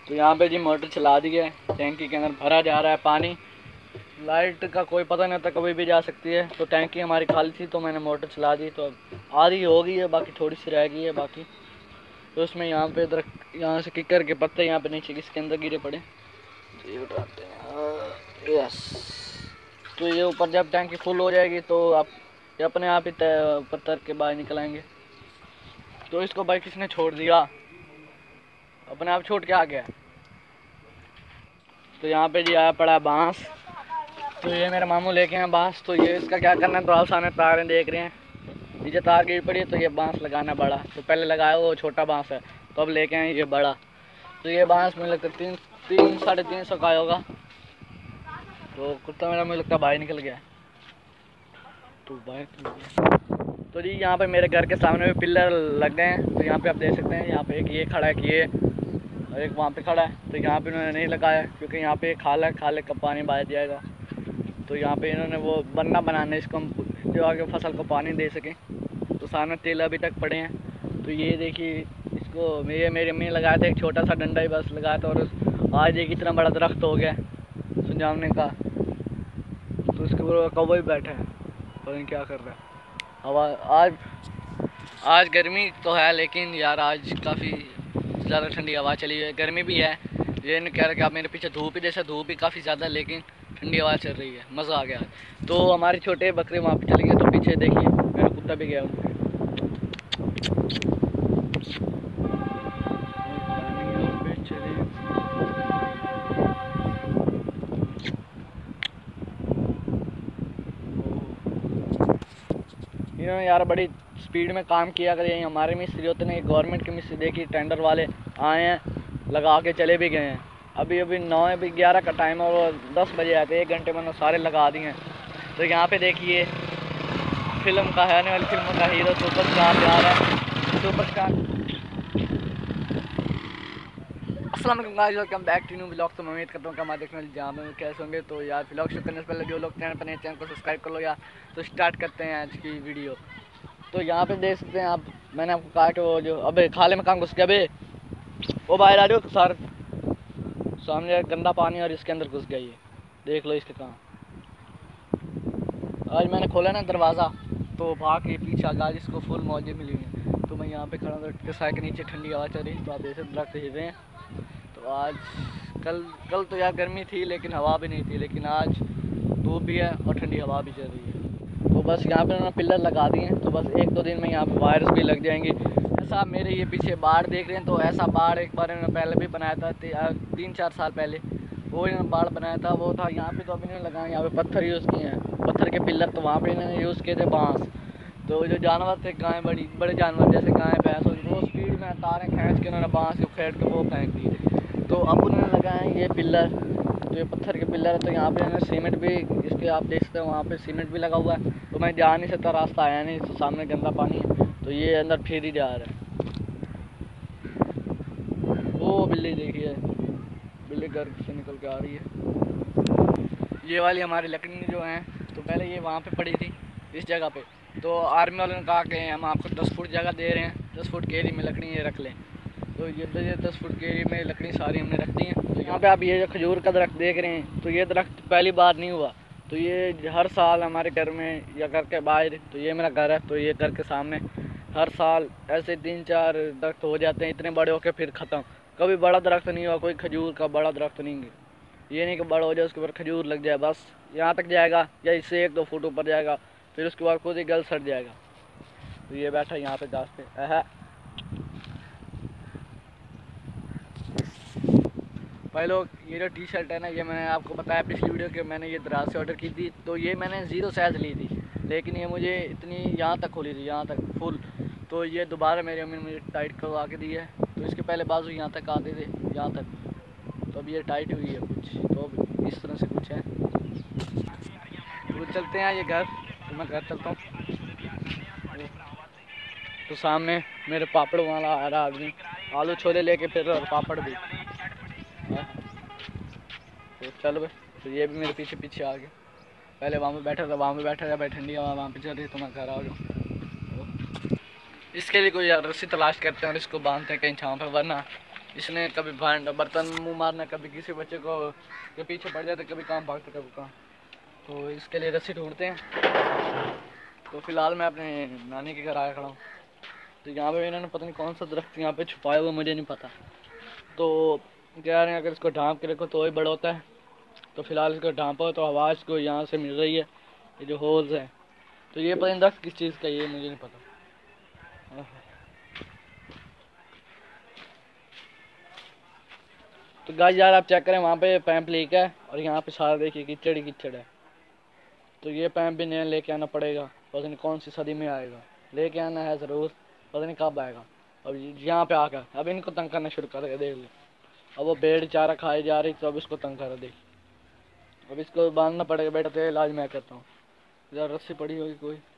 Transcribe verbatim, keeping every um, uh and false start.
तो यहाँ पे जी मोटर चला दी है, टैंकी के अंदर भरा जा रहा है पानी। लाइट का कोई पता नहीं होता, कभी भी जा सकती है। तो टैंकी हमारी खाली थी तो मैंने मोटर चला दी, तो अब आधी हो गई है, बाकी थोड़ी सी रह गई है बाकी। तो उसमें यहाँ पे दरख्त, यहाँ से किकर के पत्ते यहाँ पे नीचे किसके अंदर गिरे पड़े, तो ये उठाते हैं। यस, तो ये ऊपर जब टैंकी फुल हो जाएगी तो आप ये अपने आप ही ऊपर तर के बाहर निकल आएंगे। तो इसको भाई किसने छोड़ दिया, अपने आप छोड़ के आ गया। तो यहाँ पे जी आया पड़ा बांस, तो ये मेरे मामू लेके हैं बांस। तो ये इसका क्या करना है, तो आप सामने तारें देख रहे हैं, नीचे तार गिर पड़ी है, तो ये बांस लगाना बड़ा। तो पहले लगाया वो छोटा बांस है, तो अब लेके आए ये बड़ा। तो ये बांस मुझे लगता है तीन तीन साढ़े तीन सौ का होगा। तो कुत्ता मेरा मुझे लगता है बाहर निकल गया, तो बाहर। तो जी यहाँ पे मेरे घर के सामने भी पिलर लग गए हैं। तो यहाँ पे आप देख सकते हैं, यहाँ पे एक ये खड़ा है कि ये, और एक वहाँ पे खड़ा है। तो यहाँ पे उन्होंने नहीं लगाया क्योंकि यहाँ पे खाल है, खाले का पानी बहा जाएगा। तो यहाँ पे इन्होंने वो बन्ना बनाने इसको हम जो आगे फसल को पानी दे सकें। तो सामने तेल अभी तक पड़े हैं। तो ये देखिए, इसको ये मेरी अम्मी ने लगाया था, एक छोटा सा डंडा ही बस लगाया था, और आज एक इतना बड़ा दरख्त हो गया सुंजावने का। तो उसके ऊपर कौवा भी बैठा है, पता नहीं क्या कर रहा है। हवा आज आज गर्मी तो है, लेकिन यार आज काफ़ी ज़्यादा ठंडी हवा चली है। गर्मी भी है, ये नहीं कह रहा कि आप मेरे पीछे धूप ही, जैसे धूप भी काफ़ी ज़्यादा, लेकिन ठंडी हवा चल रही है, मज़ा आ गया। तो हमारे छोटे बकरे वहाँ पे चले गए। तो पीछे देखिए मेरा कुत्ता भी गया उनके। इन्होंने यार बड़ी स्पीड में काम किया कर, यही हमारे मिस्त्री होते हैं, गवर्नमेंट के मिस्त्री देखिए, टेंडर वाले आए हैं, लगा के चले भी गए हैं। अभी अभी नौ अभी ग्यारह का टाइम है और दस बजे आए थे, एक घंटे में सारे लगा दिए हैं। तो यहाँ पे देखिए फिल्म का है, आने वाली फिल्म का हीरो सुपरस्टार जा रहा है, सुपरस्टार। अस्सलाम वालेकुम guys, welcome back to new vlog. तो मैं उम्मीद करता हूँ कि हमारे देखने वाले जहाँ में कैसे होंगे। तो यार व्लॉग शुरू करने से पहले जो लोग चैनल पर नए, चैनल को सब्सक्राइब कर लो यार। तो स्टार्ट करते हैं आज की वीडियो। तो यहाँ पे देख सकते हैं आप, मैंने आपको कहा कि वो जो अबे खाले में काम घुस गया, अबे वो बाहर आ जाओ सर, सामने गंदा पानी और इसके अंदर घुस गया, ये देख लो इसके कहाँ। आज मैंने खोला ना दरवाज़ा, तो भाग के पीछे आगा इसको फुल मौजे मिली हुई है। तो मैं यहाँ पे खड़ा हूँ, साय के नीचे ठंडी हवा चल रही। तो आप जैसे दरख्त हिल रहे हैं। तो आज कल कल तो यार गर्मी थी लेकिन हवा भी नहीं थी, लेकिन आज धूप भी है और ठंडी हवा भी चल रही है। तो बस यहाँ पे उन्होंने पिलर लगा दिए हैं। तो बस एक दो दिन में यहाँ पे वायरस भी लग जाएंगे। ऐसा आप मेरे ये पीछे बाढ़ देख रहे हैं, तो ऐसा बाढ़ एक बार इन्होंने पहले भी बनाया था, तीन चार साल पहले वो इन्होंने बाढ़ बनाया था, वो था यहाँ पे। तो अभी इन्होंने लगाया, यहाँ पे पत्थर यूज़ किए हैं, पत्थर के पिलर। तो वहाँ पे इन्होंने यूज़ किए थे बांस। तो जो जानवर थे, गाय, बड़ी बड़े जानवर जैसे गाय भैंस, वो स्पीड में तारें खींच के उन्होंने बांस को फेंट के वो फेंक दिए। तो अब उन्होंने लगाए ये पिलर, तो ये पत्थर के पिलर है। तो यहाँ पे इन्होंने सीमेंट भी, इसके आप देख सकते हैं वहाँ पे सीमेंट भी लगा हुआ है। तो मैं जा नहीं सकता, रास्ता आया नहीं, तो सामने गंदा पानी है। तो ये अंदर फिर ही जा रहा है। वो बिल्ली देखिए, बिल्ली घर से निकल के आ रही है। ये वाली हमारी लकड़ी जो है, तो पहले ये वहाँ पे पड़ी थी इस जगह पे। तो आर्मी वालों ने कहा कि हम आपको दस फुट जगह दे रहे हैं, दस फुट के एरिया में लकड़ी ये रख लें। तो ये तो ये दस फुट के एरिया में लकड़ी सारी हमने रख दी है। तो यहाँ पे आप ये जो खजूर का दरख्त देख रहे हैं, तो ये दरख्त पहली बार नहीं हुआ। तो ये हर साल हमारे घर में या घर के बाहर, तो ये मेरा घर है, तो ये घर के सामने हर साल ऐसे तीन चार दरख्त हो जाते हैं, इतने बड़े होकर फिर ख़त्म। कभी बड़ा दरख्त नहीं हुआ, कोई खजूर का बड़ा दरख्त नहीं। ये नहीं कि बड़ा हो जाए उसके ऊपर खजूर लग जाए, बस यहाँ तक जाएगा या इससे एक दो फुट ऊपर जाएगा, फिर उसके बाद खुद ही गल सड़ जाएगा। तो ये बैठा यहाँ पे घास पे है। भाई लोग, ये जो टी शर्ट है ना, ये मैंने आपको बताया पिछली वीडियो कि मैंने ये दराज से ऑर्डर की थी। तो ये मैंने ज़ीरो साइज़ ली थी, लेकिन ये मुझे इतनी यहाँ तक खोली थी, यहाँ तक फुल। तो ये दोबारा मेरी अम्मी ने मुझे टाइट करवा के दी है। तो इसके पहले बाजू यहाँ तक आते थे, यहाँ तक, तो अब ये टाइट हुई है कुछ, तो इस तरह से कुछ है। तो चलते हैं ये घर, तो मैं घर चलता हूँ। तो सामने मेरे पापड़ वाला आ रहा आदमी, आलू छोले लेके फिर और पापड़ भी। तो चल भाई, तो ये भी मेरे पीछे पीछे आ गया। पहले वहाँ पे बैठा था, वहाँ पे बैठा था, भाई ठंडी हवा वहाँ पे चल रही, तो मैं घर आ जाऊँ। इसके लिए कोई रस्सी तलाश करते हैं और इसको बांधते हैं कहीं छाँव पे, वरना इसने कभी भांड बर्तन मुंह मारना, कभी किसी बच्चे को के पीछे पड़ जाते, कभी काम भागते कभी काम। तो इसके लिए रस्सी ढूंढते हैं। तो फिलहाल मैं अपने नानी के घर आया खड़ा हूँ। तो यहाँ पे इन्होंने पता नहीं कौन सा दरख्त यहाँ पे छुपाया हुआ, मुझे नहीं पता। तो कह रहे हैं अगर इसको ढांप के रखो तो ही बड़ा होता है। तो फिलहाल इसको ढांपो तो हवा इसको यहाँ से मिल रही है, ये जो होल्स हैं। तो ये पता नहीं दरख्त किस चीज़ का, ये मुझे नहीं पता। तो गाइस यार आप चेक करें, वहाँ पे पैंप लीक है और यहाँ पे सारा देखिए कीचड़ ही कीचड़ है। तो ये पैंप भी नया लेके आना पड़ेगा, पता नहीं कौन सी सदी में आएगा, लेके आना है ज़रूर, पता नहीं कब आएगा। अब यहाँ पे आकर अब इनको तंग करना शुरू कर देगा, देख लो। अब वो भेड़ चारा खाए जा रही, तो अब इसको तंग कर देगी। अब इसको बांधना पड़ेगा बेटा, तेरा इलाज मैं करता हूँ। इधर रस्सी पड़ी होगी कोई।